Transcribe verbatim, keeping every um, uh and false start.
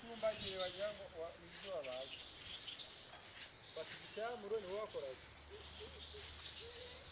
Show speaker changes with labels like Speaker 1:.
Speaker 1: bacyumbagire bagira ngo ibyo wabaye bati cyamuro ni wakoraga